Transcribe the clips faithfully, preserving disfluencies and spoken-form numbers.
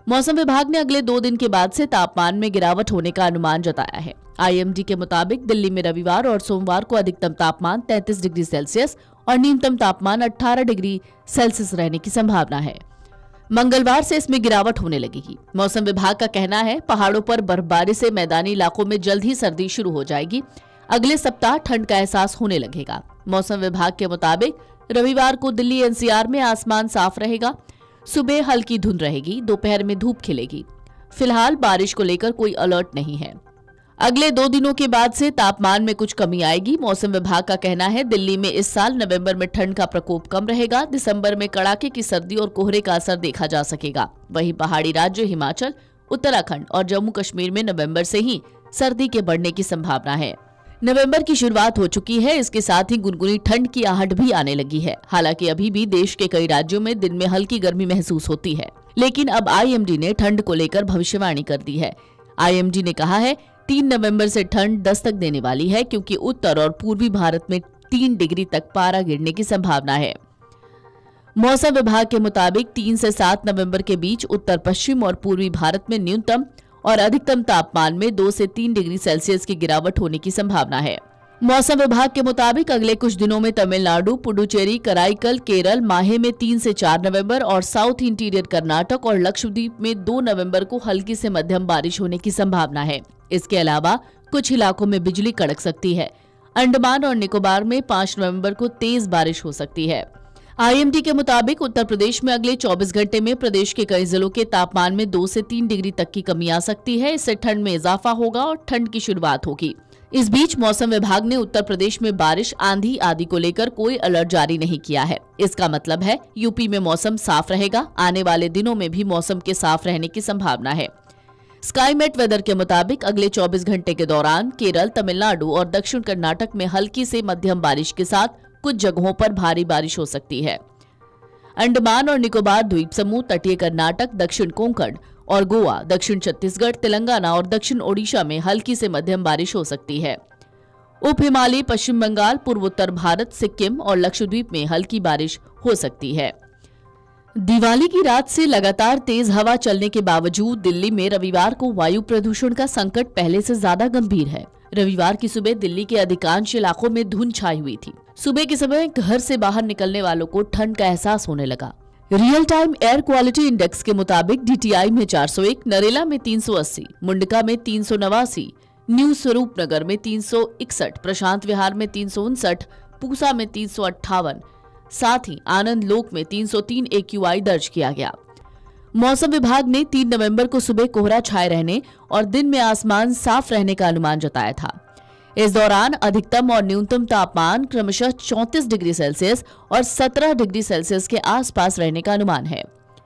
मौसम विभाग ने अगले दो दिन के बाद से तापमान में गिरावट होने का अनुमान जताया है। आईएमडी के मुताबिक दिल्ली में रविवार और सोमवार को अधिकतम तापमान तैंतीस डिग्री सेल्सियस और न्यूनतम तापमान अठारह डिग्री सेल्सियस रहने की संभावना है। मंगलवार से इसमें गिरावट होने लगेगी। मौसम विभाग का कहना है पहाड़ों पर बर्फबारी से मैदानी इलाकों में जल्द ही सर्दी शुरू हो जाएगी। अगले सप्ताह ठंड का एहसास होने लगेगा। मौसम विभाग के मुताबिक रविवार को दिल्ली एनसीआर में आसमान साफ रहेगा। सुबह हल्की धुंध रहेगी, दोपहर में धूप खिलेगी। फिलहाल बारिश को लेकर कोई अलर्ट नहीं है। अगले दो दिनों के बाद से तापमान में कुछ कमी आएगी। मौसम विभाग का कहना है दिल्ली में इस साल नवंबर में ठंड का प्रकोप कम रहेगा। दिसंबर में कड़ाके की सर्दी और कोहरे का असर देखा जा सकेगा। वहीं पहाड़ी राज्य हिमाचल, उत्तराखंड और जम्मू कश्मीर में नवंबर से ही सर्दी के बढ़ने की संभावना है। नवंबर की शुरुआत हो चुकी है, इसके साथ ही गुनगुनी ठंड की आहट भी आने लगी है। हालांकि अभी भी देश के कई राज्यों में दिन में हल्की गर्मी महसूस होती है, लेकिन अब आईएमडी ने ठंड को लेकर भविष्यवाणी कर दी है। आईएमडी ने कहा है तीन नवंबर से ठंड दस्तक देने वाली है, क्योंकि उत्तर और पूर्वी भारत में तीन डिग्री तक पारा गिरने की संभावना है। मौसम विभाग के मुताबिक तीन से सात नवंबर के बीच उत्तर पश्चिम और पूर्वी भारत में न्यूनतम और अधिकतम तापमान में दो से तीन डिग्री सेल्सियस की गिरावट होने की संभावना है। मौसम विभाग के मुताबिक अगले कुछ दिनों में तमिलनाडु, पुडुचेरी, कराईकल, केरल, माहे में तीन से चार नवंबर और साउथ इंटीरियर कर्नाटक और लक्षद्वीप में दो नवंबर को हल्की से मध्यम बारिश होने की संभावना है। इसके अलावा कुछ इलाकों में बिजली कड़क सकती है। अंडमान और निकोबार में पाँच नवंबर को तेज बारिश हो सकती है। आईएमडी के मुताबिक उत्तर प्रदेश में अगले चौबीस घंटे में प्रदेश के कई जिलों के तापमान में दो से तीन डिग्री तक की कमी आ सकती है। इससे ठंड में इजाफा होगा और ठंड की शुरुआत होगी। इस बीच मौसम विभाग ने उत्तर प्रदेश में बारिश, आंधी आदि को लेकर कोई अलर्ट जारी नहीं किया है। इसका मतलब है यूपी में मौसम साफ रहेगा। आने वाले दिनों में भी मौसम के साफ रहने की संभावना है। स्काईमेट वेदर के मुताबिक अगले चौबीस घंटे के दौरान केरल, तमिलनाडु और दक्षिण कर्नाटक में हल्की से मध्यम बारिश के साथ कुछ जगहों पर भारी बारिश हो सकती है। अंडमान और निकोबार द्वीप समूह, तटीय कर्नाटक, दक्षिण कोंकण और गोवा, दक्षिण छत्तीसगढ़, तेलंगाना और दक्षिण ओडिशा में हल्की से मध्यम बारिश हो सकती है। उप हिमालयी पश्चिम बंगाल, पूर्वोत्तर भारत, सिक्किम और लक्षद्वीप में हल्की बारिश हो सकती है। दिवाली की रात से लगातार तेज हवा चलने के बावजूद दिल्ली में रविवार को वायु प्रदूषण का संकट पहले से ज्यादा गंभीर है। रविवार की सुबह दिल्ली के अधिकांश इलाकों में धुंध छाई हुई थी। सुबह के समय घर से बाहर निकलने वालों को ठंड का एहसास होने लगा। Real time air quality index के मुताबिक डीटीआई में चार सौ एक, नरेला में तीन सौ अस्सी, मुंडका में तीन सौ नवासी, न्यू स्वरूप नगर में तीन सौ इकसठ, प्रशांत विहार में तीन सौ उनसठ, पूसा में तीन सौ अट्ठावन, साथ ही आनंद लोक में तीन सौ तीन एक्यूआई दर्ज किया गया। मौसम विभाग ने तीन नवंबर को सुबह कोहरा छाए रहने और दिन में आसमान साफ रहने का अनुमान जताया था। इस दौरान अधिकतम और न्यूनतम तापमान क्रमशः चौंतीस डिग्री सेल्सियस और सत्रह डिग्री सेल्सियस के आसपास रहने का अनुमान है।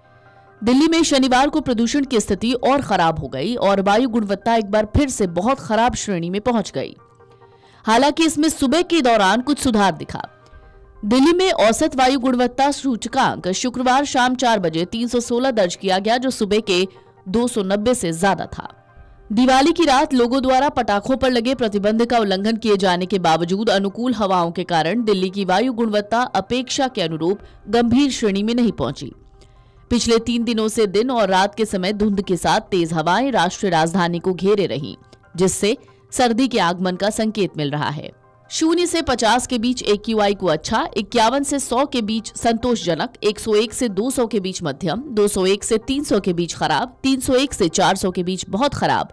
दिल्ली में शनिवार को प्रदूषण की स्थिति और खराब हो गई और वायु गुणवत्ता एक बार फिर से बहुत खराब श्रेणी में पहुंच गई। हालांकि इसमें सुबह के दौरान कुछ सुधार दिखा। दिल्ली में औसत वायु गुणवत्ता सूचकांक शुक्रवार शाम चार बजे तीन सौ सोलह दर्ज किया गया, जो सुबह के दो सौ नब्बे से ज्यादा था। दिवाली की रात लोगों द्वारा पटाखों पर लगे प्रतिबंध का उल्लंघन किए जाने के बावजूद अनुकूल हवाओं के कारण दिल्ली की वायु गुणवत्ता अपेक्षा के अनुरूप गंभीर श्रेणी में नहीं पहुंची। पिछले तीन दिनों से दिन और रात के समय धुंध के साथ तेज हवाएं राष्ट्रीय राजधानी को घेरे रहीं, जिससे सर्दी के आगमन का संकेत मिल रहा है। शून्य से पचास के बीच एक्यूआई को अच्छा, इक्यावन से सौ के बीच संतोषजनक, एक सौ एक से दो सौ के बीच मध्यम, दो सौ एक से तीन सौ के बीच खराब, तीन सौ एक से चार सौ के बीच बहुत खराब,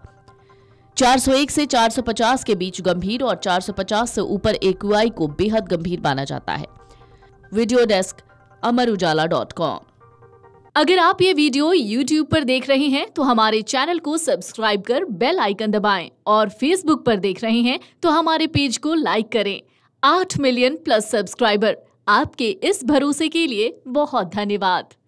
चार सौ एक से चार सौ पचास के बीच गंभीर और चार सौ पचास से ऊपर एक्यूआई को बेहद गंभीर माना जाता है। Video desk Amar Ujala dot com. अगर आप ये वीडियो यूट्यूब पर देख रहे हैं तो हमारे चैनल को सब्सक्राइब कर बेल आइकन दबाएं और फेसबुक पर देख रहे हैं तो हमारे पेज को लाइक करें। आठ मिलियन प्लस सब्सक्राइबर, आपके इस भरोसे के लिए बहुत धन्यवाद।